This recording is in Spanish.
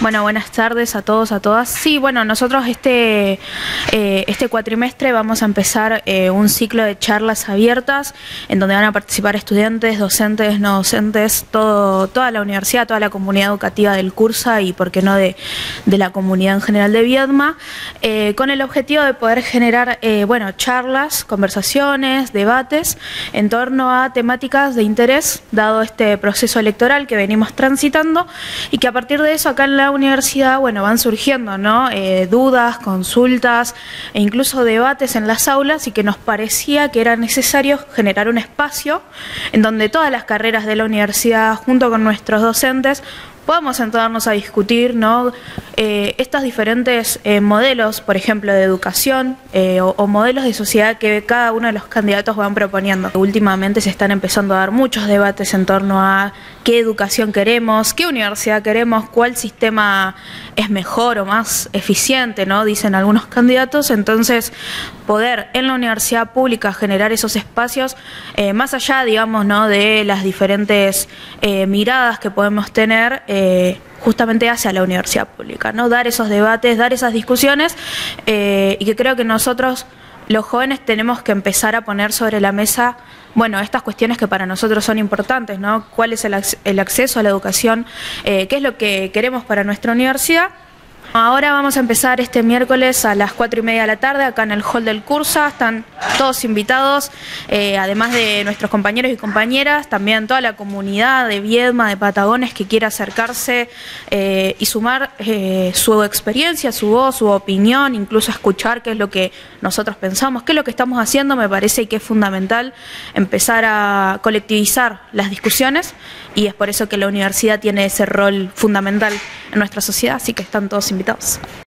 Bueno, buenas tardes a todos, a todas. Sí, bueno, nosotros este cuatrimestre vamos a empezar un ciclo de charlas abiertas en donde van a participar estudiantes, docentes, no docentes, toda la universidad, toda la comunidad educativa del Cursa y, por qué no, de la comunidad en general de Viedma, con el objetivo de poder generar, bueno, charlas, conversaciones, debates en torno a temáticas de interés, dado este proceso electoral que venimos transitando, y que a partir de eso acá en la universidad, bueno, van surgiendo, ¿no? Dudas, consultas e incluso debates en las aulas, y que nos parecía que era necesario generar un espacio en donde todas las carreras de la universidad, junto con nuestros docentes, podamos sentarnos a discutir, ¿no? Estos diferentes modelos, por ejemplo, de educación o modelos de sociedad que cada uno de los candidatos van proponiendo. Últimamente se están empezando a dar muchos debates en torno a qué educación queremos, qué universidad queremos, cuál sistema es mejor o más eficiente, ¿no? Dicen algunos candidatos. Entonces, poder en la universidad pública generar esos espacios, más allá, digamos, ¿no?, de las diferentes miradas que podemos tener, justamente hacia la universidad pública, ¿no? Dar esos debates, dar esas discusiones, y que creo que nosotros, los jóvenes, tenemos que empezar a poner sobre la mesa, bueno, estas cuestiones que para nosotros son importantes, ¿no? ¿Cuál es el acceso a la educación? ¿Qué es lo que queremos para nuestra universidad? Ahora vamos a empezar este miércoles a las 4:30 de la tarde, acá en el hall del Cursa. Están todos invitados, además de nuestros compañeros y compañeras, también toda la comunidad de Viedma, de Patagones, que quiera acercarse y sumar su experiencia, su voz, su opinión, incluso escuchar qué es lo que nosotros pensamos, qué es lo que estamos haciendo. Me parece que es fundamental empezar a colectivizar las discusiones, y es por eso que la universidad tiene ese rol fundamental en nuestra sociedad, así que están todos invitados.